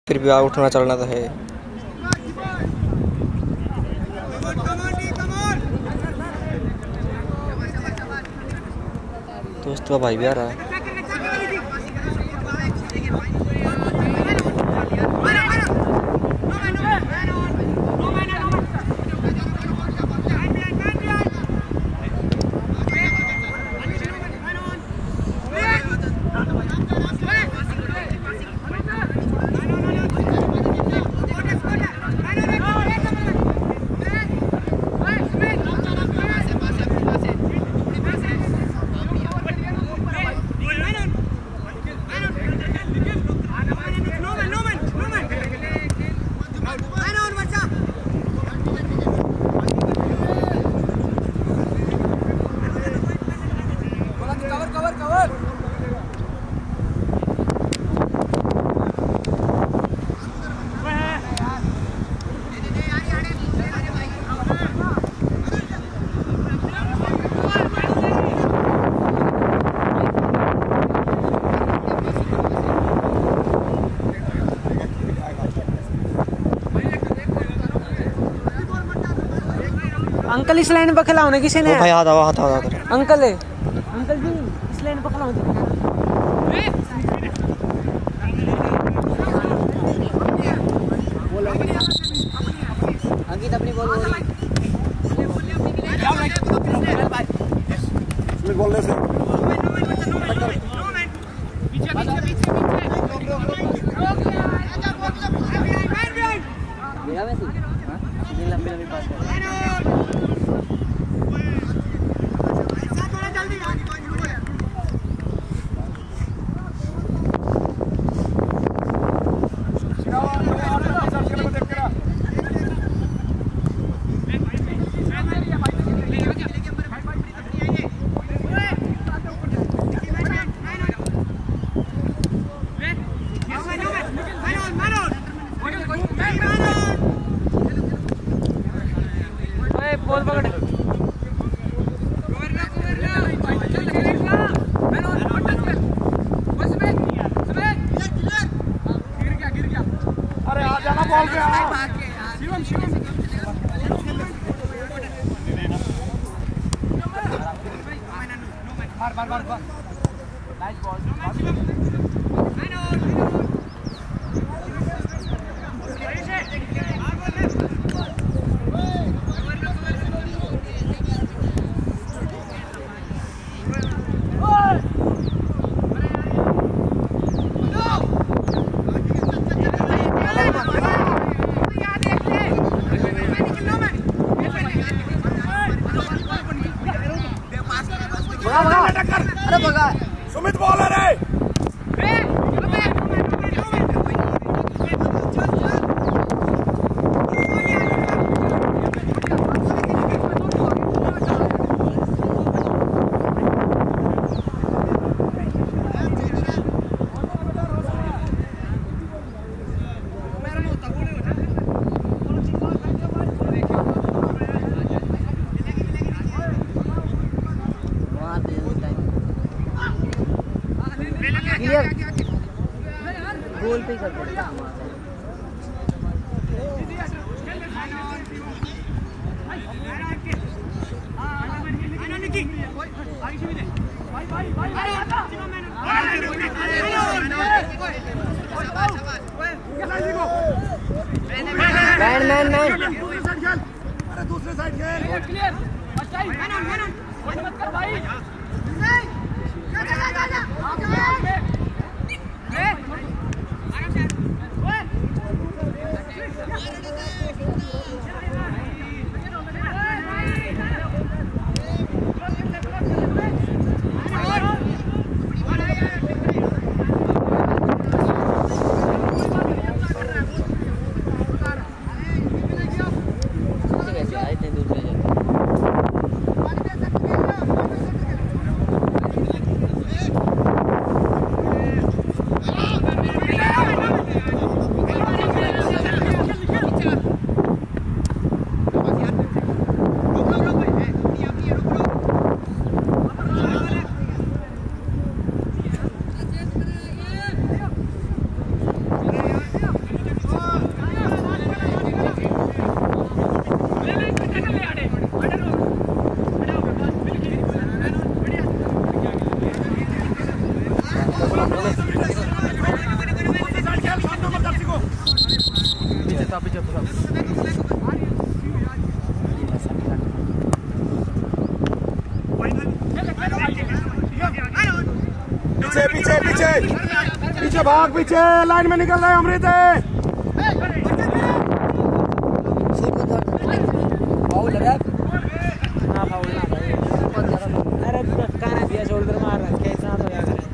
फिर भी उठना चलना तो है। दोस्त का भाई भी आ रहा है। अंकल इस लाइन पर खिलाओ ना किसी ने। भाई हाथ अंकल है, अंकल जी इस लाइन पर खिलाओ। अंकित अपनी बॉल हो रही है बोलने से मेरा मैसेज लंबी लंबी पास बॉल पकड़ अरे आ जाना बॉल पे शिवम शिवम मार मार मार नाइस बॉल अरे भगा सुमित बॉलर है। गोल पे कर देता अरे दूसरे साइड खेल क्लियर मत कर भाई पीछे पीछे पीछे पीछे भाग, पीछे लाइन में निकल रहे अमृत है। अरे काना दिया शोल्डर मार रहा है, कैसा तो क्या करे।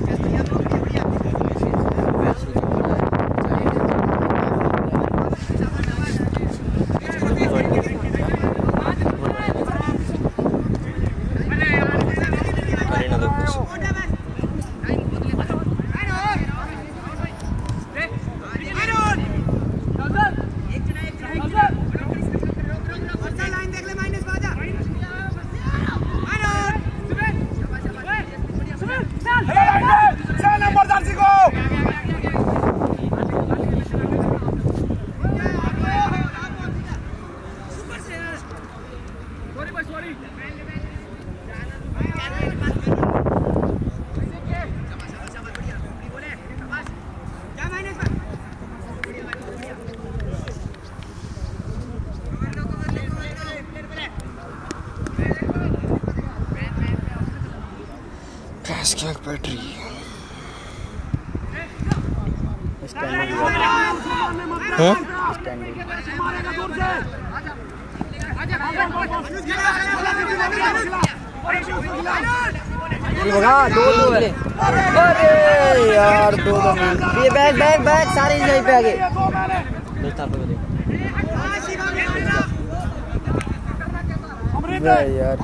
बैटरी दो है। अरे यार दो ये बैग बैग बैग सारे यहीं पे आगे यार।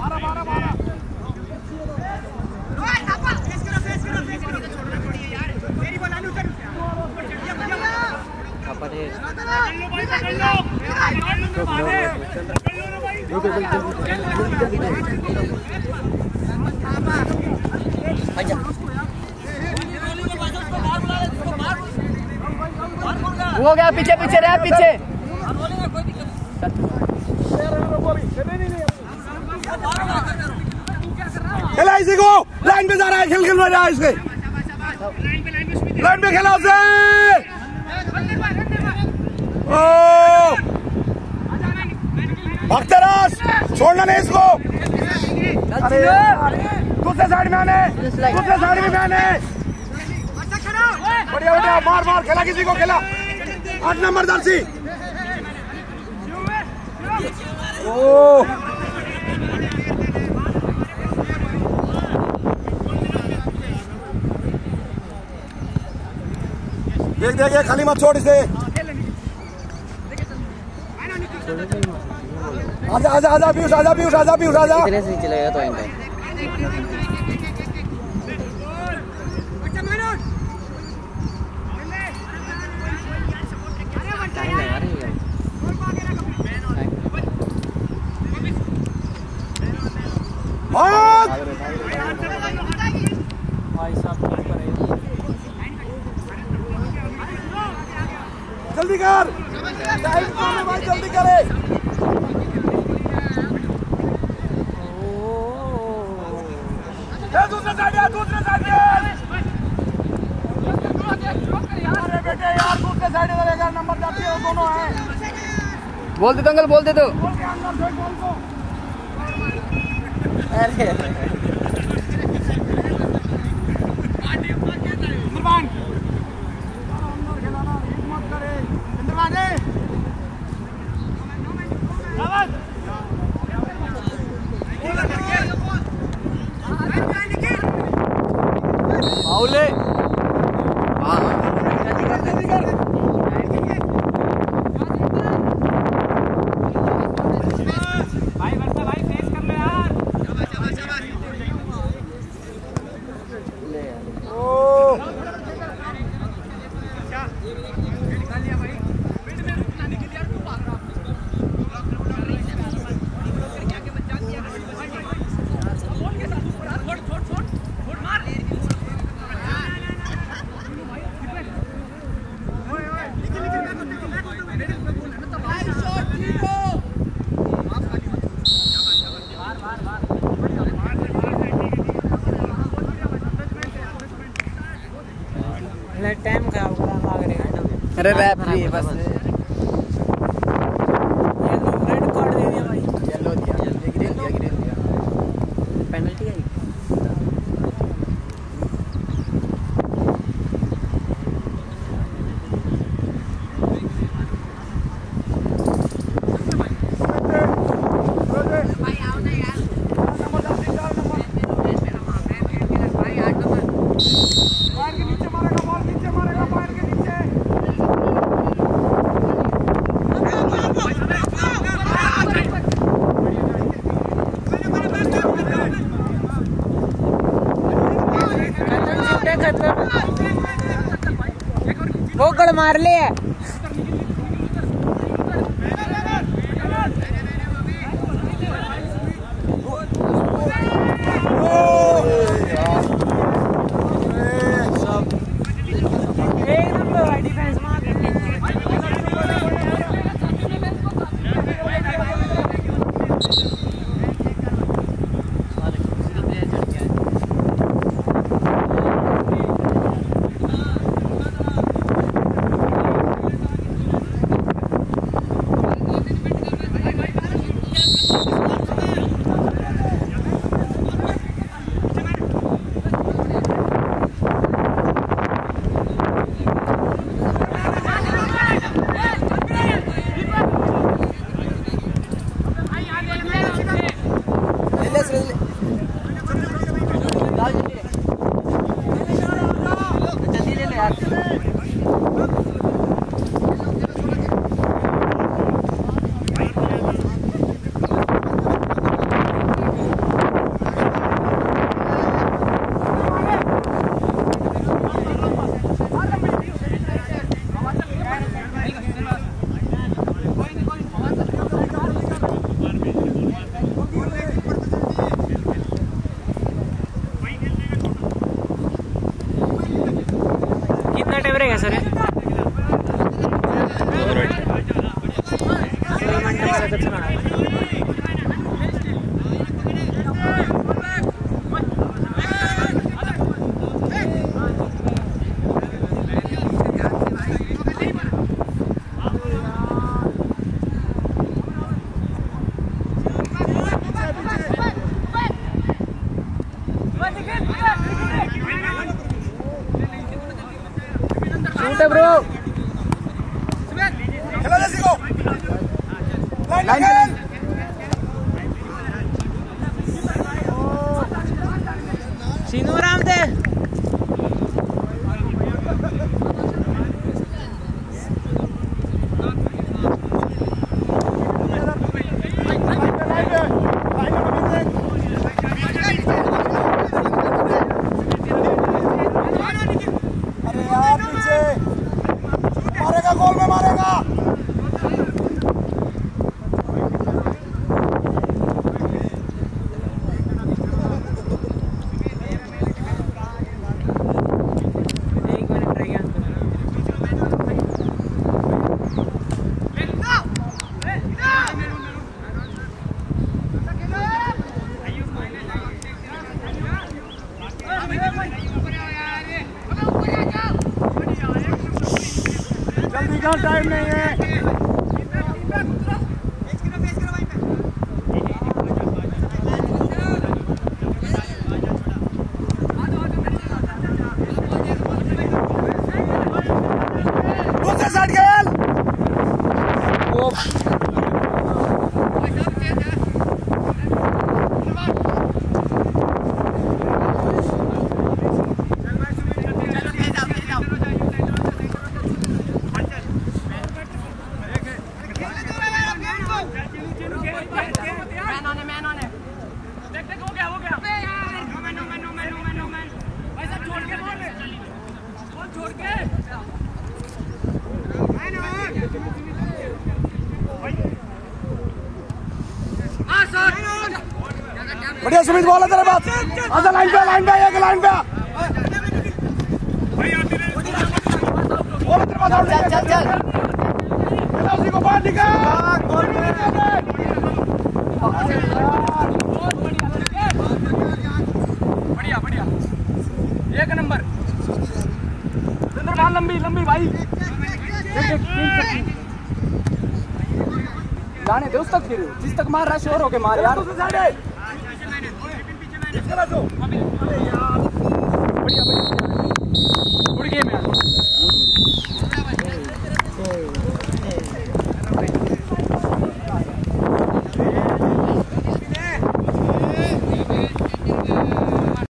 हो गया, पीछे पीछे रहे, पीछे खेला इसी को, लाइन पे जा रहा है, खेल खेल रहा है इसके, लाइन पे खेला उसे। भागते रास, छोड़ना नहीं इसको। अरे दूसरे साइड में आने, दूसरे साइड में आने। बढ़िया बढ़िया, मार मार, खेला किसी को, खेला 8 नंबर दर्शी। ओ देख देख, खाली मत छोड़ इसे। आजा आजा आजा पीयूष, आजा पीयूष, आजा पीयूष, आजा। इतने से चलेगा तो इनका जल्दी कर, भाई जल्दी करे। दूसरे साइड, दूसरे साइड। अरे बेटे यार, दूसरे साइड रहेगा, नंबर जाती है, दोनों हैं। बोल दे तो अंकल, बोल दे तो। अरे टाइम खराब, अरे रैप बस। गोल मार ले। सर ब्रो खेला जैसी को लाइन खेल सीनू आराम दे मारेगा गोल में मारेगा जल्दी का टाइम नहीं है। दूसरे साइड खेल बढ़िया सुमित बोला तेरे बात आजा लाइन पे एक लाइन पे बोला तेरे बात चल उसी को बाहर निकाल बढ़िया एक नंबर लंबी भाई जाने दे उस तक फिर जिस तक मार रहा है शोर होके मार यार बढ़िया उड़ गए मैं